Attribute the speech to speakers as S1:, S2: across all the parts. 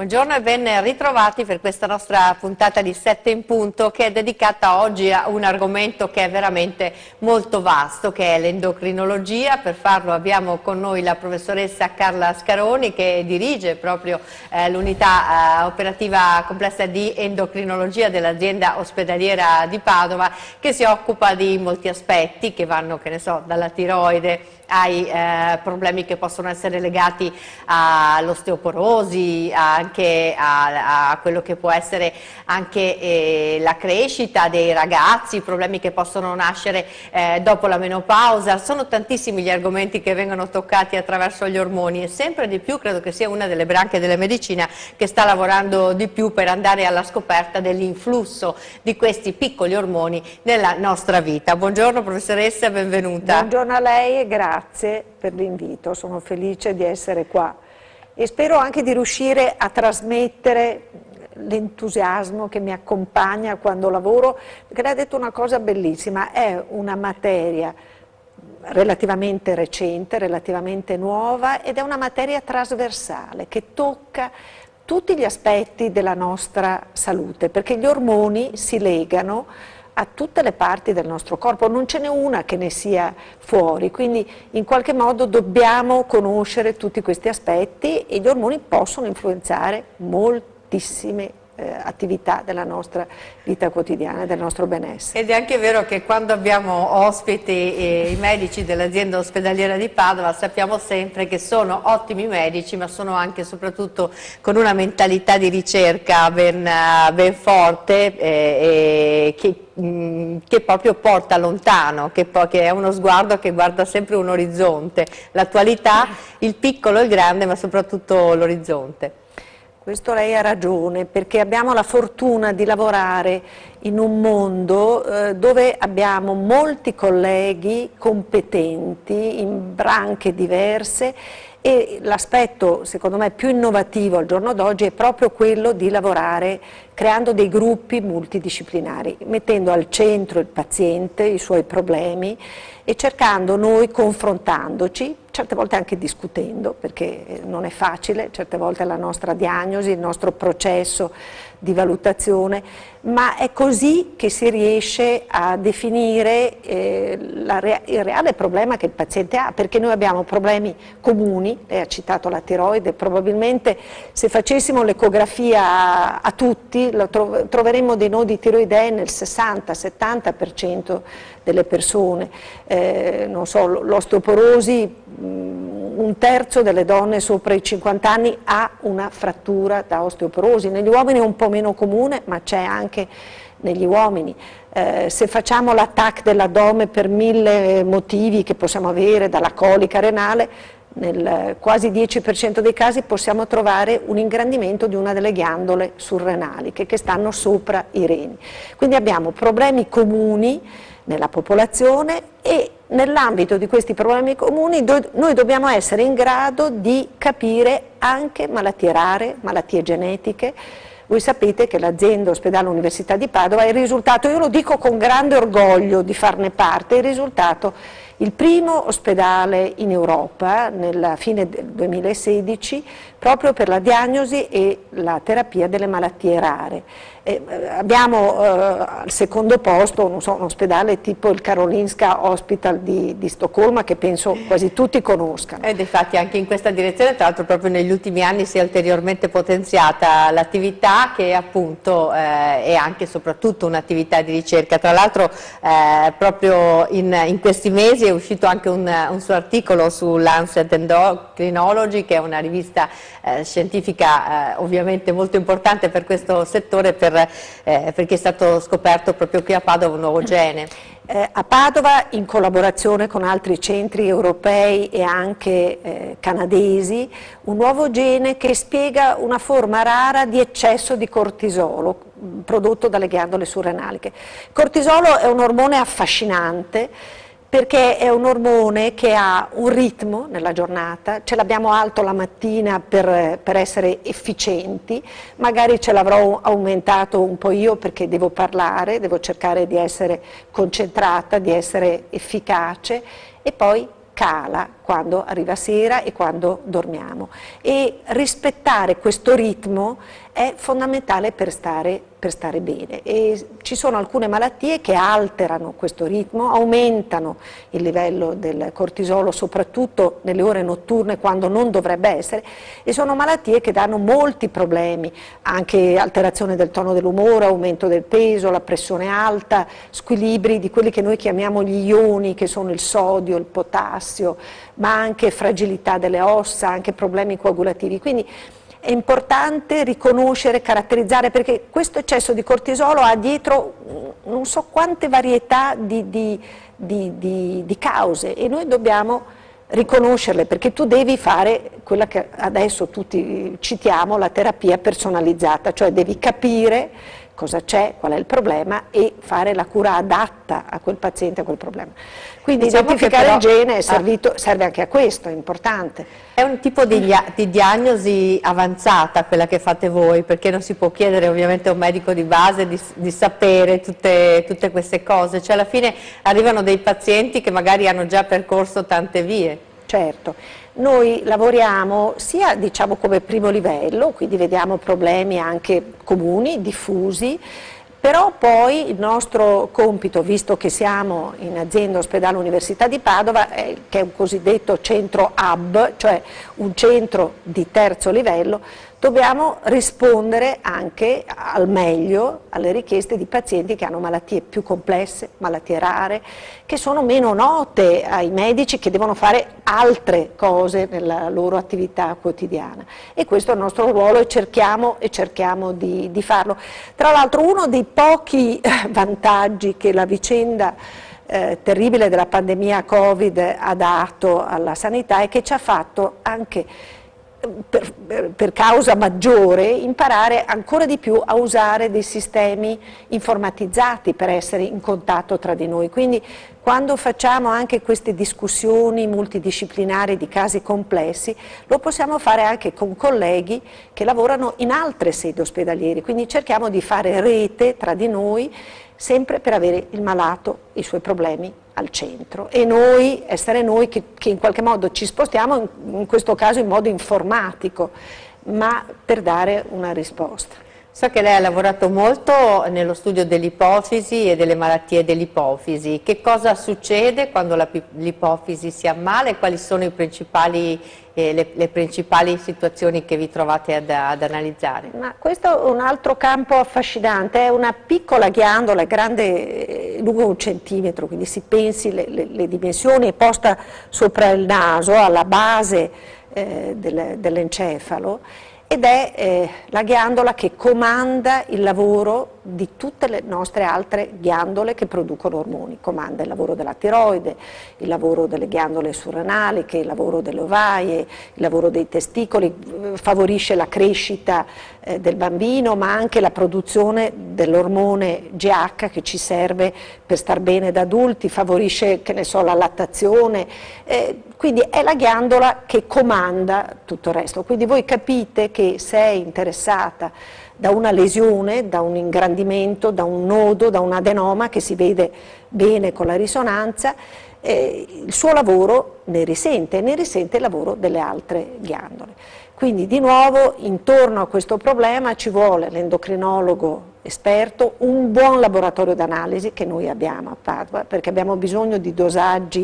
S1: Buongiorno e ben ritrovati per questa nostra puntata di 7 in punto, che è dedicata oggi a un argomento che è veramente molto vasto, che è l'endocrinologia. Per farlo abbiamo con noi la professoressa Carla Scaroni, che dirige proprio l'unità operativa complessa di endocrinologia dell'azienda ospedaliera di Padova, che si occupa di molti aspetti che vanno, che ne so, dalla tiroide ai problemi che possono essere legati all'osteoporosi, anche a quello che può essere anche la crescita dei ragazzi, problemi che possono nascere dopo la menopausa. Sono tantissimi gli argomenti che vengono toccati attraverso gli ormoni e sempre di più credo che sia una delle branche della medicina che sta lavorando di più per andare alla scoperta dell'influsso di questi piccoli ormoni nella nostra vita. Buongiorno professoressa, benvenuta.
S2: Buongiorno a lei e grazie per l'invito, sono felice di essere qua e spero anche di riuscire a trasmettere l'entusiasmo che mi accompagna quando lavoro, perché lei ha detto una cosa bellissima, è una materia relativamente recente, relativamente nuova ed è una materia trasversale che tocca tutti gli aspetti della nostra salute, perché gli ormoni si legano a tutte le parti del nostro corpo, non ce n'è una che ne sia fuori, quindi in qualche modo dobbiamo conoscere tutti questi aspetti e gli ormoni possono influenzare moltissime attività della nostra vita quotidiana, del nostro benessere.
S1: Ed è anche vero che quando abbiamo ospiti i medici dell'azienda ospedaliera di Padova sappiamo sempre che sono ottimi medici, ma sono anche soprattutto con una mentalità di ricerca ben forte che proprio porta lontano, che è uno sguardo che guarda sempre un orizzonte, l'attualità, il piccolo e il grande, ma soprattutto l'orizzonte.
S2: Questo lei ha ragione, perché abbiamo la fortuna di lavorare in un mondo dove abbiamo molti colleghi competenti in branche diverse e l'aspetto secondo me più innovativo al giorno d'oggi è proprio quello di lavorare creando dei gruppi multidisciplinari, mettendo al centro il paziente, i suoi problemi e cercando noi, confrontandoci, certe volte anche discutendo, perché non è facile, certe volte la nostra diagnosi, il nostro processo di valutazione, ma è così che si riesce a definire il reale problema che il paziente ha, perché noi abbiamo problemi comuni, lei ha citato la tiroide, probabilmente se facessimo l'ecografia a tutti troveremmo dei nodi tiroidei nel 60-70% delle persone, non so, l'osteoporosi, un terzo delle donne sopra i 50 anni ha una frattura da osteoporosi, negli uomini è un po' meno comune ma c'è anche negli uomini. Se facciamo l'attacco dell'addome per 1000 motivi che possiamo avere, dalla colica renale, nel quasi 10% dei casi possiamo trovare un ingrandimento di una delle ghiandole surrenaliche che stanno sopra i reni. Quindi abbiamo problemi comuni nella popolazione e nell'ambito di questi problemi comuni noi dobbiamo essere in grado di capire anche malattie rare, malattie genetiche. Voi sapete che l'azienda ospedale Università di Padova è il risultato, io lo dico con grande orgoglio di farne parte, è il risultato il primo ospedale in Europa nella fine del 2016 proprio per la diagnosi e la terapia delle malattie rare. Abbiamo al secondo posto non so, un ospedale tipo il Karolinska Hospital di Stoccolma che penso quasi tutti conoscano.
S1: Ed infatti anche in questa direzione, tra l'altro proprio negli ultimi anni si è ulteriormente potenziata l'attività che appunto è anche e soprattutto un'attività di ricerca. Tra l'altro proprio in questi mesi è uscito anche un suo articolo su Lancet Endocrinology, che è una rivista scientifica ovviamente molto importante per questo settore perché è stato scoperto proprio qui a Padova un nuovo gene.
S2: A Padova, in collaborazione con altri centri europei e anche canadesi, un nuovo gene che spiega una forma rara di eccesso di cortisolo prodotto dalle ghiandole surrenaliche. Il cortisolo è un ormone affascinante perché è un ormone che ha un ritmo nella giornata, ce l'abbiamo alto la mattina per essere efficienti, magari ce l'avrò aumentato un po' io perché devo parlare, devo cercare di essere concentrata, di essere efficace e poi cala quando arriva sera e quando dormiamo, e rispettare questo ritmo è fondamentale per stare bene. E ci sono alcune malattie che alterano questo ritmo, aumentano il livello del cortisolo soprattutto nelle ore notturne quando non dovrebbe essere, e sono malattie che danno molti problemi, anche alterazione del tono dell'umore, aumento del peso, la pressione alta, squilibri di quelli che noi chiamiamo gli ioni, che sono il sodio, il potassio, ma anche fragilità delle ossa, anche problemi coagulativi. Quindi è importante riconoscere, caratterizzare, perché questo eccesso di cortisolo ha dietro non so quante varietà di cause, e noi dobbiamo riconoscerle, perché tu devi fare quella che adesso tutti citiamo, la terapia personalizzata, cioè devi capire cosa c'è, qual è il problema, e fare la cura adatta a quel paziente, a quel problema. Quindi diciamo identificare il gene serve anche a questo, è importante.
S1: È un tipo di diagnosi avanzata quella che fate voi, perché non si può chiedere ovviamente a un medico di base di sapere tutte queste cose, cioè alla fine arrivano dei pazienti che magari hanno già percorso tante vie.
S2: Certo. Noi lavoriamo sia diciamo come primo livello, quindi vediamo problemi anche comuni, diffusi, però poi il nostro compito, visto che siamo in azienda ospedale Università di Padova, che è un cosiddetto centro hub, cioè un centro di terzo livello, dobbiamo rispondere anche al meglio alle richieste di pazienti che hanno malattie più complesse, malattie rare, che sono meno note ai medici, che devono fare altre cose nella loro attività quotidiana. E questo è il nostro ruolo, e cerchiamo di farlo. Tra l'altro uno dei pochi vantaggi che la vicenda terribile della pandemia Covid ha dato alla sanità è che ci ha fatto anche per causa maggiore imparare ancora di più a usare dei sistemi informatizzati per essere in contatto tra di noi. Quindi quando facciamo anche queste discussioni multidisciplinari di casi complessi, lo possiamo fare anche con colleghi che lavorano in altre sedi ospedaliere, quindi cerchiamo di fare rete tra di noi, sempre per avere il malato, i suoi problemi al centro, e noi, essere noi che in qualche modo ci spostiamo, in questo caso in modo informatico, ma per dare una risposta.
S1: So che lei ha lavorato molto nello studio dell'ipofisi e delle malattie dell'ipofisi. Che cosa succede quando l'ipofisi si ammala e quali sono le principali situazioni che vi trovate ad analizzare?
S2: Ma questo è un altro campo affascinante, è una piccola ghiandola, grande, lungo 1 centimetro, quindi si pensi le dimensioni, è posta sopra il naso, alla base dell'encefalo, ed è la ghiandola che comanda il lavoro di tutte le nostre altre ghiandole che producono ormoni. Comanda il lavoro della tiroide, il lavoro delle ghiandole surrenaliche, il lavoro delle ovaie, il lavoro dei testicoli, favorisce la crescita del bambino, ma anche la produzione dell'ormone GH che ci serve per star bene da adulti, favorisce, che ne so, la lattazione, quindi è la ghiandola che comanda tutto il resto. Quindi voi capite che se è interessata da una lesione, da un ingrandimento, da un nodo, da un adenoma che si vede bene con la risonanza, il suo lavoro ne risente, e ne risente il lavoro delle altre ghiandole. Quindi di nuovo intorno a questo problema ci vuole l'endocrinologo esperto, un buon laboratorio d'analisi che noi abbiamo a Padova, perché abbiamo bisogno di dosaggi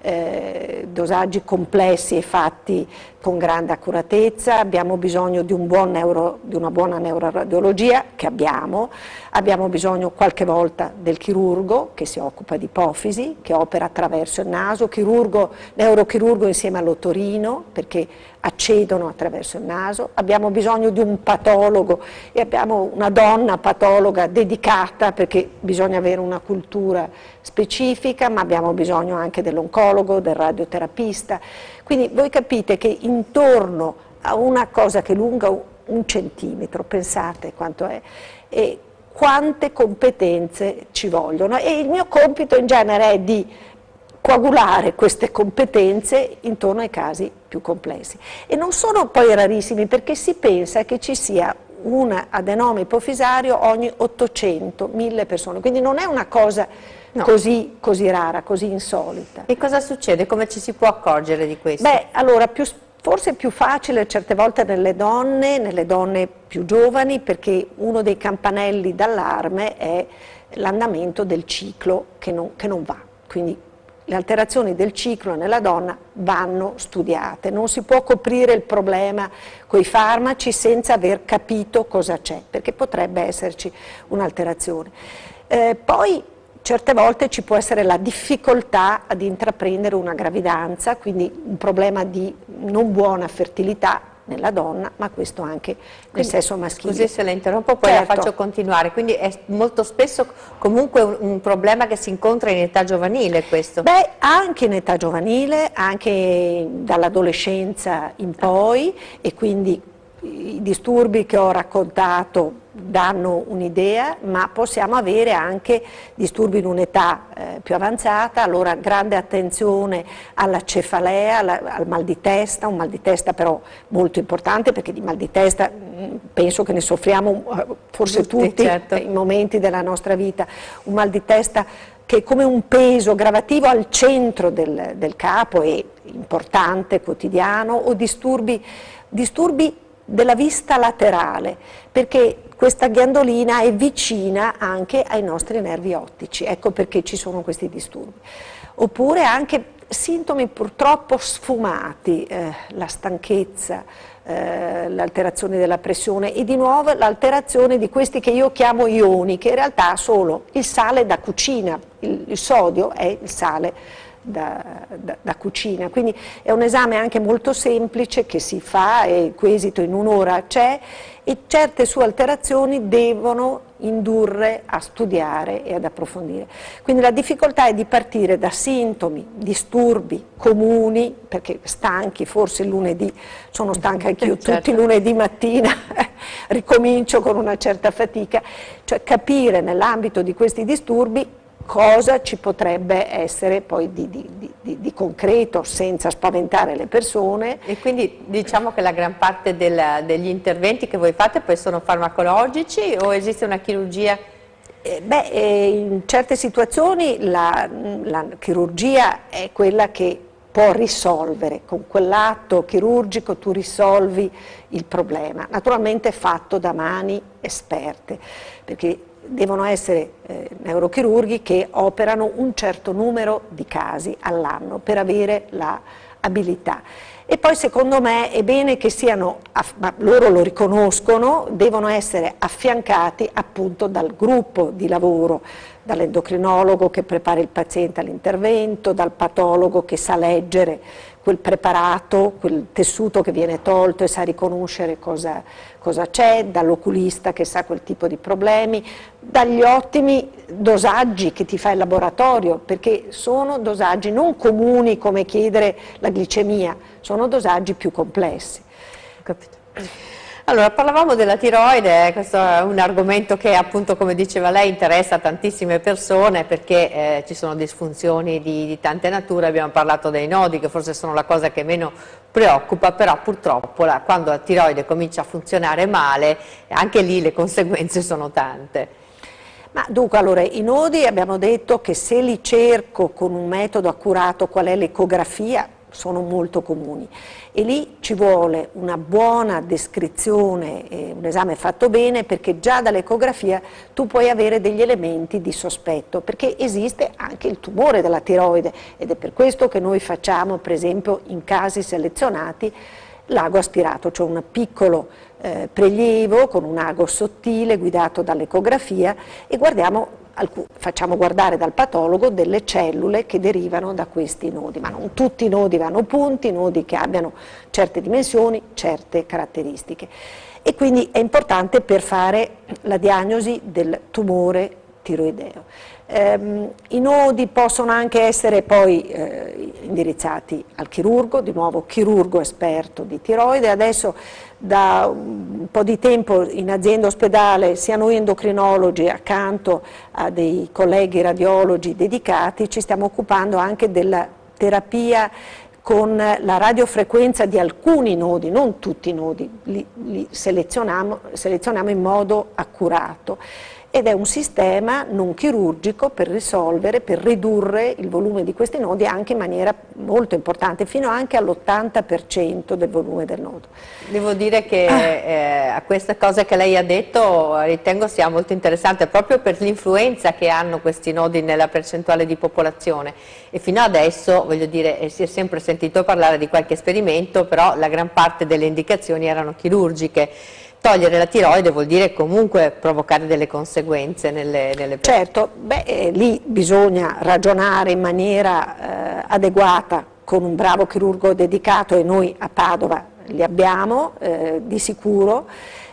S2: complessi e fatti con grande accuratezza, abbiamo bisogno di una buona neuroradiologia che abbiamo bisogno qualche volta del chirurgo che si occupa di ipofisi, che opera attraverso il naso, neurochirurgo insieme all'otorino, perché accedono attraverso il naso, abbiamo bisogno di un patologo, e abbiamo una donna patologa dedicata, perché bisogna avere una cultura specifica, ma abbiamo bisogno anche dell'oncologo, del radioterapista. Quindi voi capite che intorno a una cosa che è lunga 1 centimetro, pensate quanto è, e quante competenze ci vogliono, e il mio compito in genere è di coagulare queste competenze intorno ai casi più complessi. E non sono poi rarissimi, perché si pensa che ci sia un adenoma ipofisario ogni 800-1000 persone, quindi non è una cosa
S1: No.
S2: così rara, così insolita.
S1: E cosa succede? Come ci si può accorgere di questo?
S2: Beh, allora, forse è più facile certe volte nelle donne più giovani, perché uno dei campanelli d'allarme è l'andamento del ciclo che non va. Quindi le alterazioni del ciclo nella donna vanno studiate, non si può coprire il problema con i farmaci senza aver capito cosa c'è, perché potrebbe esserci un'alterazione. Poi certe volte ci può essere la difficoltà ad intraprendere una gravidanza, quindi un problema di non buona fertilità nella donna, ma questo anche nel sesso maschile.
S1: Scusi se la interrompo, poi
S2: certo.
S1: la faccio continuare. Quindi è molto spesso comunque un problema che si incontra in età giovanile questo?
S2: Beh, anche in età giovanile, anche dall'adolescenza in poi, e quindi i disturbi che ho raccontato danno un'idea, ma possiamo avere anche disturbi in un'età più avanzata. Allora grande attenzione alla cefalea, al mal di testa, un mal di testa però molto importante, perché di mal di testa penso che ne soffriamo forse tutti
S1: certo.
S2: in momenti della nostra vita, un mal di testa che è come un peso gravativo al centro del capo, è importante, quotidiano, o disturbi della vista laterale, perché questa ghiandolina è vicina anche ai nostri nervi ottici, ecco perché ci sono questi disturbi. Oppure anche sintomi purtroppo sfumati, la stanchezza, l'alterazione della pressione e di nuovo l'alterazione di questi che io chiamo ioni, che in realtà sono il sale da cucina, il sodio è il sale da cucina, quindi è un esame anche molto semplice che si fa e il cui esito in un'ora c'è, e certe sue alterazioni devono indurre a studiare e ad approfondire. Quindi la difficoltà è di partire da sintomi, disturbi comuni, perché stanchi, forse il lunedì, sono stanca anch'io,
S1: certo.
S2: tutti i lunedì mattina ricomincio con una certa fatica, cioè capire nell'ambito di questi disturbi cosa ci potrebbe essere poi di concreto, senza spaventare le persone.
S1: E quindi diciamo che la gran parte degli interventi che voi fate poi sono farmacologici o esiste una chirurgia?
S2: In certe situazioni la chirurgia è quella che può risolvere, con quell'atto chirurgico tu risolvi il problema, naturalmente fatto da mani esperte, perché devono essere neurochirurghi che operano un certo numero di casi all'anno per avere l'abilità. E poi secondo me è bene che siano, ma loro lo riconoscono, devono essere affiancati appunto dal gruppo di lavoro, dall'endocrinologo che prepara il paziente all'intervento, dal patologo che sa leggere quel preparato, quel tessuto che viene tolto e sa riconoscere cosa c'è, dall'oculista che sa quel tipo di problemi, dagli ottimi dosaggi che ti fa il laboratorio, perché sono dosaggi non comuni come chiedere la glicemia, sono dosaggi più complessi.
S1: Capito. Allora, parlavamo della tiroide, questo è un argomento che appunto, come diceva lei, interessa tantissime persone perché ci sono disfunzioni di tante nature. Abbiamo parlato dei nodi che forse sono la cosa che meno preoccupa, però purtroppo quando la tiroide comincia a funzionare male, anche lì le conseguenze sono tante.
S2: Ma dunque, allora, i nodi abbiamo detto che se li cerco con un metodo accurato, qual è l'ecografia, sono molto comuni e lì ci vuole una buona descrizione, un esame fatto bene, perché già dall'ecografia tu puoi avere degli elementi di sospetto, perché esiste anche il tumore della tiroide ed è per questo che noi facciamo, per esempio, in casi selezionati l'ago aspirato, cioè un piccolo prelievo con un ago sottile guidato dall'ecografia e facciamo guardare dal patologo delle cellule che derivano da questi nodi, ma non tutti i nodi vanno punti, nodi che abbiano certe dimensioni, certe caratteristiche. E quindi è importante per fare la diagnosi del tumore tiroideo. I nodi possono anche essere poi indirizzati al chirurgo, di nuovo chirurgo esperto di tiroide. Adesso da un po' di tempo in azienda ospedale sia noi endocrinologi accanto a dei colleghi radiologi dedicati ci stiamo occupando anche della terapia con la radiofrequenza di alcuni nodi, non tutti i nodi, li selezioniamo in modo accurato ed è un sistema non chirurgico per risolvere, per ridurre il volume di questi nodi anche in maniera molto importante, fino anche all'80% del volume del nodo.
S1: Devo dire che a questa cosa che lei ha detto ritengo sia molto interessante proprio per l'influenza che hanno questi nodi nella percentuale di popolazione, e fino adesso, voglio dire, si è sempre sentito parlare di qualche esperimento, però la gran parte delle indicazioni erano chirurgiche. Togliere la tiroide vuol dire comunque provocare delle conseguenze nelle persone.
S2: Certo, lì bisogna ragionare in maniera adeguata con un bravo chirurgo dedicato, e noi a Padova li abbiamo di sicuro.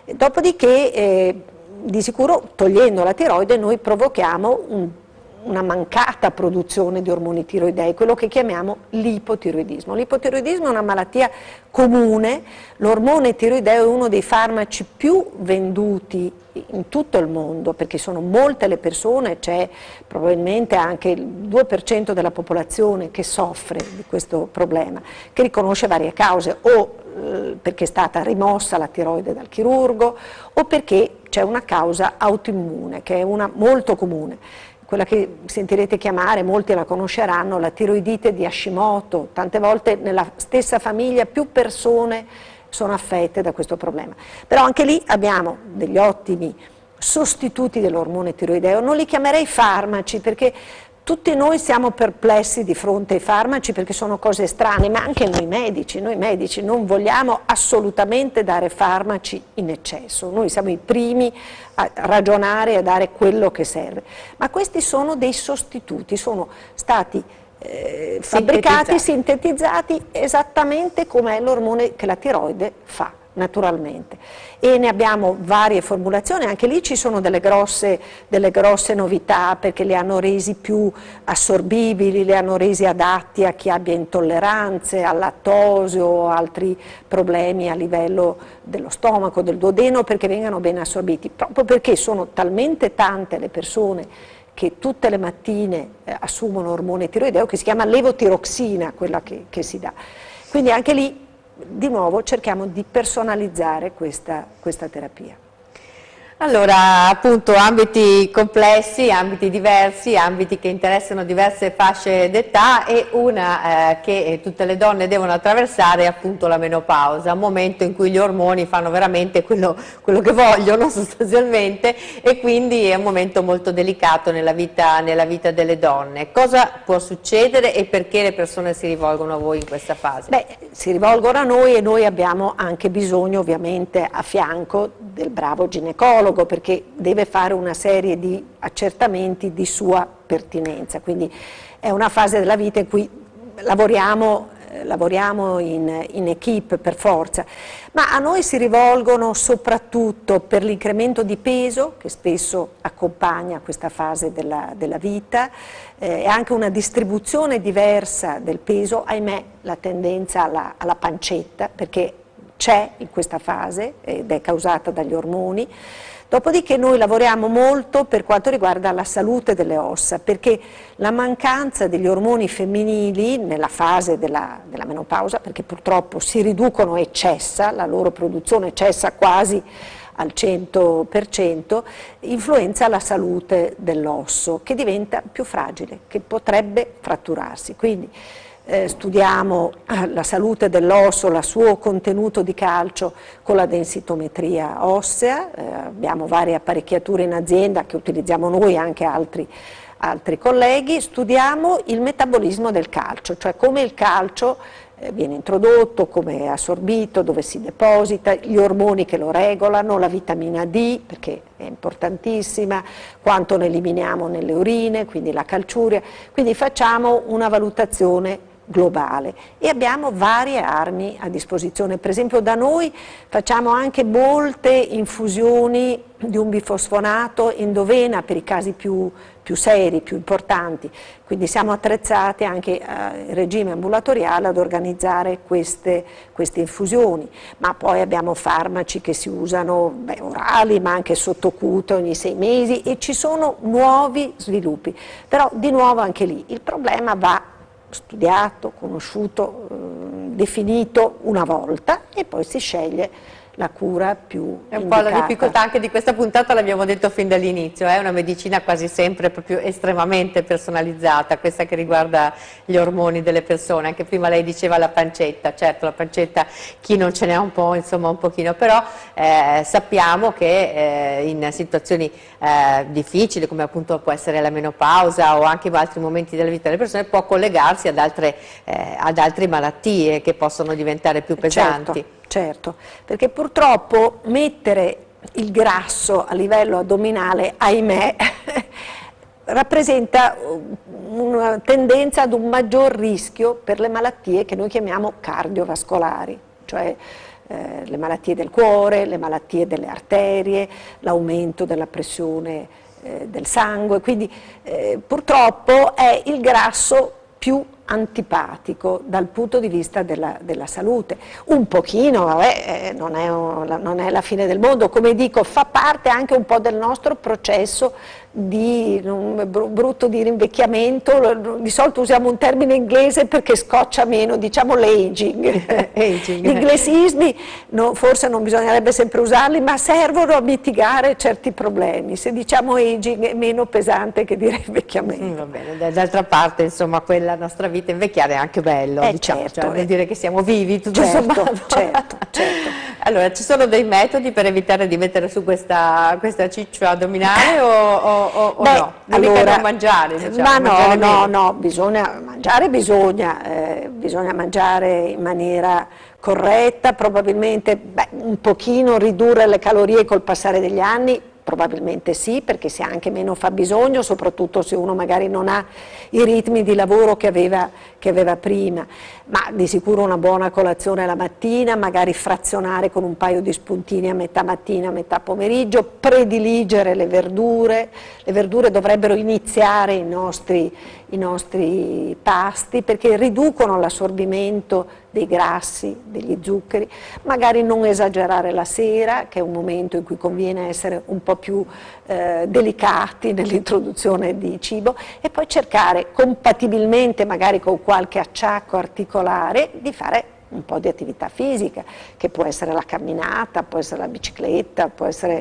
S2: Dopodiché di sicuro togliendo la tiroide noi provochiamo una mancata produzione di ormoni tiroidei, quello che chiamiamo l'ipotiroidismo. L'ipotiroidismo è una malattia comune, l'ormone tiroideo è uno dei farmaci più venduti in tutto il mondo, perché sono molte le persone, c'è probabilmente anche il 2% della popolazione che soffre di questo problema, che riconosce varie cause, o perché è stata rimossa la tiroide dal chirurgo, o perché c'è una causa autoimmune, che è una molto comune. Quella che sentirete chiamare, molti la conosceranno, la tiroidite di Hashimoto. Tante volte nella stessa famiglia più persone sono affette da questo problema. Però anche lì abbiamo degli ottimi sostituti dell'ormone tiroideo. Non li chiamerei farmaci, perché tutti noi siamo perplessi di fronte ai farmaci, perché sono cose strane, ma anche noi medici non vogliamo assolutamente dare farmaci in eccesso. Noi siamo i primi a ragionare e a dare quello che serve. Ma questi sono dei sostituti, sono stati fabbricati, sintetizzati esattamente come è l'ormone che la tiroide fa naturalmente, e ne abbiamo varie formulazioni. Anche lì ci sono delle grosse novità, perché li hanno resi più assorbibili, li hanno resi adatti a chi abbia intolleranze al lattosio o altri problemi a livello dello stomaco, del duodeno, perché vengano ben assorbiti, proprio perché sono talmente tante le persone che tutte le mattine assumono ormone tiroideo, che si chiama levotiroxina, quella che si dà. Quindi anche lì di nuovo cerchiamo di personalizzare questa terapia.
S1: Allora, appunto, ambiti complessi, ambiti diversi, ambiti che interessano diverse fasce d'età, e una che tutte le donne devono attraversare è appunto la menopausa, un momento in cui gli ormoni fanno veramente quello che vogliono sostanzialmente, e quindi è un momento molto delicato nella vita delle donne. Cosa può succedere e perché le persone si rivolgono a voi in questa fase?
S2: Si rivolgono a noi, e noi abbiamo anche bisogno ovviamente a fianco del bravo ginecologo, perché deve fare una serie di accertamenti di sua pertinenza. Quindi è una fase della vita in cui lavoriamo in equipe per forza, ma a noi si rivolgono soprattutto per l'incremento di peso che spesso accompagna questa fase della vita, e anche una distribuzione diversa del peso, ahimè la tendenza alla pancetta, perché c'è in questa fase ed è causata dagli ormoni. Dopodiché noi lavoriamo molto per quanto riguarda la salute delle ossa, perché la mancanza degli ormoni femminili nella fase della menopausa, perché purtroppo si riducono e cessa, la loro produzione cessa quasi al 100%, influenza la salute dell'osso, che diventa più fragile, che potrebbe fratturarsi. Quindi studiamo la salute dell'osso, il suo contenuto di calcio con la densitometria ossea, abbiamo varie apparecchiature in azienda che utilizziamo noi e anche altri colleghi. Studiamo il metabolismo del calcio, cioè come il calcio viene introdotto, come è assorbito, dove si deposita, gli ormoni che lo regolano, la vitamina D, perché è importantissima, quanto ne eliminiamo nelle urine, quindi la calciuria. Quindi facciamo una valutazione globale e abbiamo varie armi a disposizione. Per esempio da noi facciamo anche molte infusioni di un bifosfonato endovena per i casi più seri, più importanti, quindi siamo attrezzati anche in regime ambulatoriale ad organizzare queste infusioni, ma poi abbiamo farmaci che si usano orali ma anche sottocute ogni 6 mesi e ci sono nuovi sviluppi, però di nuovo anche lì il problema va studiato, conosciuto, definito una volta e poi si sceglie la cura più
S1: È un
S2: indicata.
S1: po' la difficoltà anche di questa puntata, l'abbiamo detto fin dall'inizio, è una medicina quasi sempre proprio estremamente personalizzata, questa che riguarda gli ormoni delle persone. Anche prima lei diceva la pancetta, certo la pancetta chi non ce n'è un po', insomma un pochino, però sappiamo che in situazioni difficili, come appunto può essere la menopausa o anche in altri momenti della vita delle persone, può collegarsi ad altre malattie che possono diventare più pesanti.
S2: Certo, perché purtroppo mettere il grasso a livello addominale, ahimè, rappresenta una tendenza ad un maggior rischio per le malattie che noi chiamiamo cardiovascolari, cioè le malattie del cuore, le malattie delle arterie, l'aumento della pressione del sangue, quindi purtroppo è il grasso più antipatico dal punto di vista della salute. Un pochino, vabbè, non è la fine del mondo, come dico, fa parte anche un po' del nostro processo brutto dire invecchiamento, di solito usiamo un termine inglese perché scoccia meno, diciamo l'aging. Gli inglesismi forse non bisognerebbe sempre usarli, ma servono a mitigare certi problemi. Se diciamo aging è meno pesante che dire invecchiamento.
S1: Va bene, d'altra parte insomma quella nostra vita invecchiare è anche bello, diciamo,
S2: certo,
S1: cioè, vuol dire che siamo vivi tutto
S2: certo,
S1: sommato.
S2: certo.
S1: Allora, ci sono dei metodi per evitare di mettere su questa ciccia addominale o no?
S2: Allora,
S1: non mangiare, diciamo,
S2: ma
S1: mangiare
S2: no, bisogna mangiare in maniera corretta, probabilmente un pochino ridurre le calorie col passare degli anni. Probabilmente sì, perché si ha anche meno fabbisogno, soprattutto se uno magari non ha i ritmi di lavoro che aveva prima, ma di sicuro una buona colazione la mattina, magari frazionare con un paio di spuntini a metà mattina, a metà pomeriggio, prediligere le verdure dovrebbero iniziare i nostri pasti perché riducono l'assorbimento dei grassi, degli zuccheri, magari non esagerare la sera, che è un momento in cui conviene essere un po' più delicati nell'introduzione di cibo, e poi cercare compatibilmente magari con qualche acciacco articolare di fare un po' di attività fisica, che può essere la camminata, può essere la bicicletta, può essere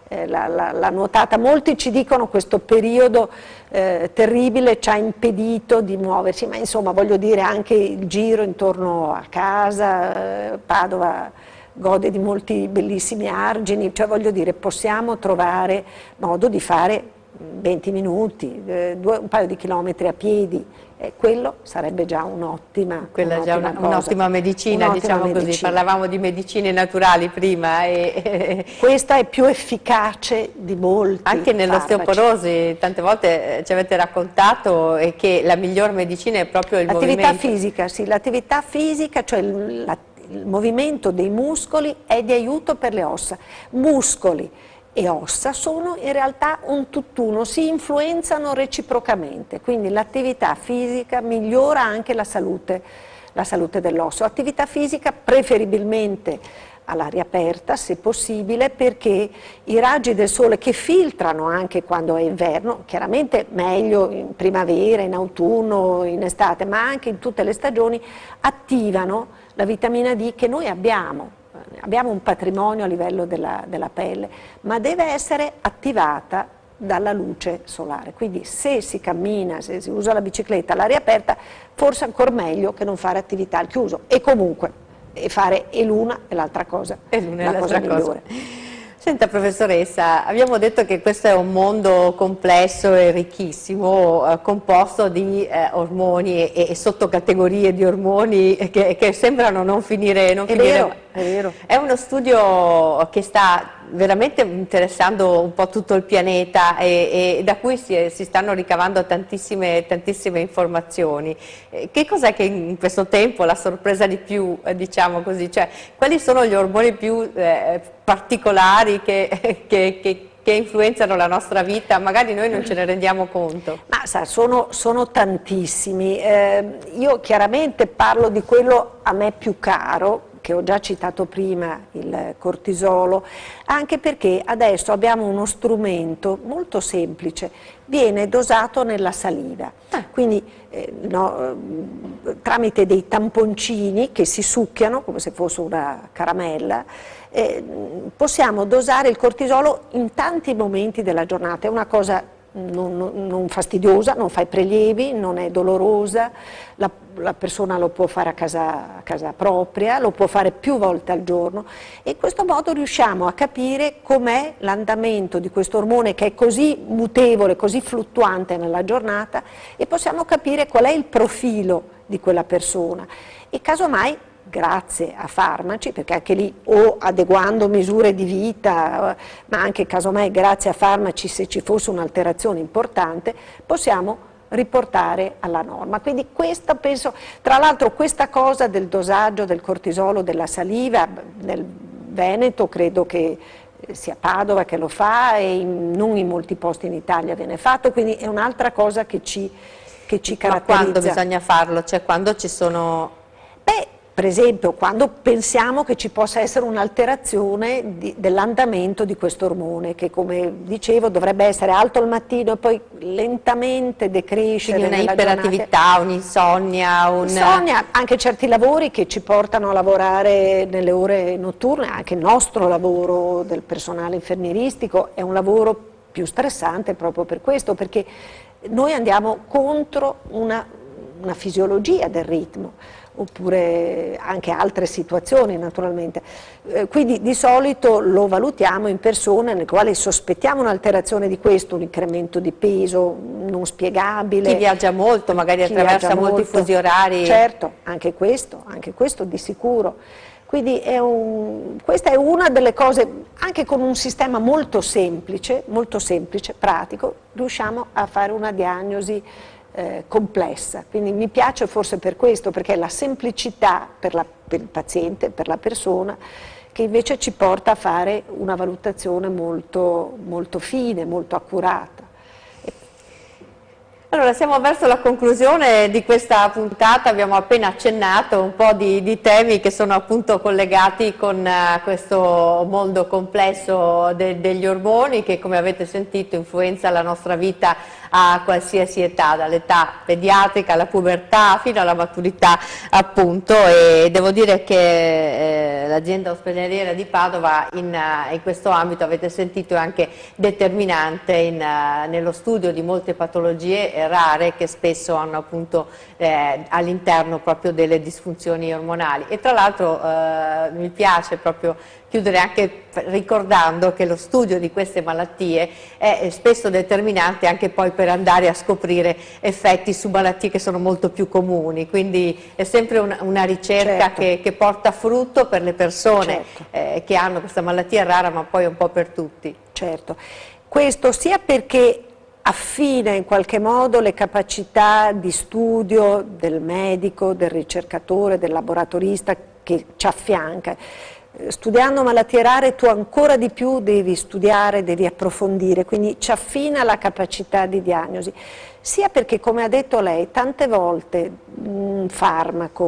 S2: la nuotata. Molti ci dicono questo periodo terribile ci ha impedito di muoversi, ma insomma voglio dire anche il giro intorno a casa, Padova gode di molti bellissimi argini, cioè voglio dire possiamo trovare modo di fare 20 minuti, un paio di chilometri a piedi, quello sarebbe già un'ottima
S1: medicina, diciamo così. Parlavamo di medicine naturali prima
S2: questa è più efficace di molti
S1: anche nell'osteoporosi. Tante volte ci avete raccontato che la miglior medicina è proprio il
S2: l'attività
S1: movimento.
S2: fisica, sì, l'attività fisica, cioè il movimento dei muscoli è di aiuto per le ossa. Muscoli e ossa sono in realtà un tutt'uno, si influenzano reciprocamente, quindi l'attività fisica migliora anche la salute dell'osso. Attività fisica preferibilmente all'aria aperta, se possibile, perché i raggi del sole che filtrano anche quando è inverno, chiaramente meglio in primavera, in autunno, in estate, ma anche in tutte le stagioni, attivano la vitamina D che noi abbiamo un patrimonio a livello della pelle, ma deve essere attivata dalla luce solare. Quindi se si cammina, se si usa la bicicletta all'aria aperta, forse ancora meglio che non fare attività al chiuso, e comunque fare l'una e l'altra cosa, la cosa migliore.
S1: Senta professoressa, abbiamo detto che questo è un mondo complesso e ricchissimo, composto di ormoni e sottocategorie di ormoni che sembrano non finire.
S2: È vero.
S1: È uno studio che sta veramente interessando un po' tutto il pianeta e da cui si stanno ricavando tantissime informazioni. Che cos'è che in questo tempo la sorpresa di più, diciamo così, cioè quali sono gli ormoni più particolari che influenzano la nostra vita, magari noi non ce ne rendiamo conto?
S2: Ma sa, sono tantissimi, io chiaramente parlo di quello a me più caro, che ho già citato prima, il cortisolo, anche perché adesso abbiamo uno strumento molto semplice, viene dosato nella saliva, quindi tramite dei tamponcini che si succhiano come se fosse una caramella, possiamo dosare il cortisolo in tanti momenti della giornata, è una cosa non fastidiosa, non fa i prelievi, non è dolorosa, la persona lo può fare a casa propria, lo può fare più volte al giorno e in questo modo riusciamo a capire com'è l'andamento di questo ormone che è così mutevole, così fluttuante nella giornata e possiamo capire qual è il profilo di quella persona e casomai grazie a farmaci, perché anche lì o adeguando misure di vita, ma anche casomai grazie a farmaci se ci fosse un'alterazione importante, possiamo riportare alla norma. Quindi questa penso, tra l'altro questa cosa del dosaggio del cortisolo, della saliva, nel Veneto credo che sia Padova che lo fa e non in molti posti in Italia viene fatto, quindi è un'altra cosa che ci caratterizza.
S1: Ma quando bisogna farlo? Cioè quando ci sono...
S2: Beh, per esempio, quando pensiamo che ci possa essere un'alterazione dell'andamento di questo ormone, che come dicevo dovrebbe essere alto al mattino e poi lentamente decrescere
S1: quindi
S2: nella
S1: un'iperattività, un'insonnia,
S2: Insonnia, anche certi lavori che ci portano a lavorare nelle ore notturne, anche il nostro lavoro del personale infermieristico è un lavoro più stressante proprio per questo, perché noi andiamo contro una fisiologia del ritmo, oppure anche altre situazioni naturalmente. Quindi di solito lo valutiamo in persone nelle quali sospettiamo un'alterazione di questo, un incremento di peso non spiegabile.
S1: Chi viaggia molto, magari attraversa molti fusi orari.
S2: Certo, anche questo di sicuro. Quindi questa è una delle cose, anche con un sistema molto semplice, pratico, riusciamo a fare una diagnosi complessa, quindi mi piace forse per questo, perché è la semplicità per il paziente, per la persona, che invece ci porta a fare una valutazione molto, molto fine, molto accurata.
S1: Allora, siamo verso la conclusione di questa puntata, abbiamo appena accennato un po' di temi che sono appunto collegati con questo mondo complesso degli ormoni che, come avete sentito, influenza la nostra vita a qualsiasi età, dall'età pediatrica alla pubertà fino alla maturità appunto, e devo dire che l'azienda ospedaliera di Padova in questo ambito, avete sentito, è anche determinante nello studio di molte patologie rare che spesso hanno appunto all'interno proprio delle disfunzioni ormonali. E tra l'altro mi piace proprio chiudere anche ricordando che lo studio di queste malattie è spesso determinante anche poi per andare a scoprire effetti su malattie che sono molto più comuni, quindi è sempre una ricerca che porta frutto per le persone che hanno questa malattia rara, ma poi un po' per tutti.
S2: Certo, questo sia perché affina in qualche modo le capacità di studio del medico, del ricercatore, del laboratorista che ci affianca. Studiando malattie rare tu ancora di più devi studiare, devi approfondire, quindi ci affina la capacità di diagnosi, sia perché, come ha detto lei, tante volte un farmaco,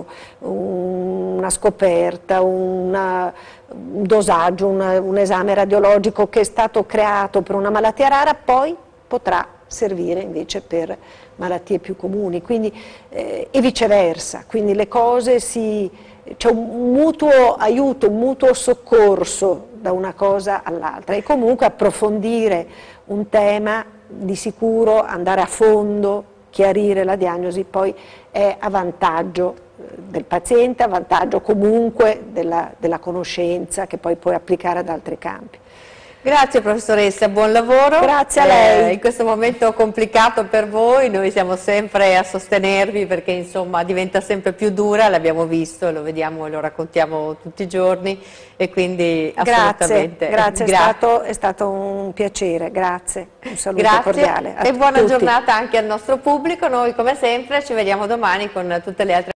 S2: una scoperta, un dosaggio, un esame radiologico che è stato creato per una malattia rara poi potrà servire invece per malattie più comuni, quindi, e viceversa, quindi le cose c'è un mutuo aiuto, un mutuo soccorso da una cosa all'altra e comunque approfondire un tema di sicuro, andare a fondo, chiarire la diagnosi poi è a vantaggio del paziente, a vantaggio comunque della conoscenza che poi puoi applicare ad altri campi.
S1: Grazie professoressa, buon lavoro.
S2: Grazie a lei.
S1: In questo momento complicato per voi, noi siamo sempre a sostenervi perché insomma diventa sempre più dura, l'abbiamo visto, lo vediamo e lo raccontiamo tutti i giorni e quindi assolutamente.
S2: Grazie, è stato un piacere, grazie, un saluto cordiale a
S1: e buona
S2: tutti.
S1: Giornata anche al nostro pubblico, noi come sempre ci vediamo domani con tutte le altre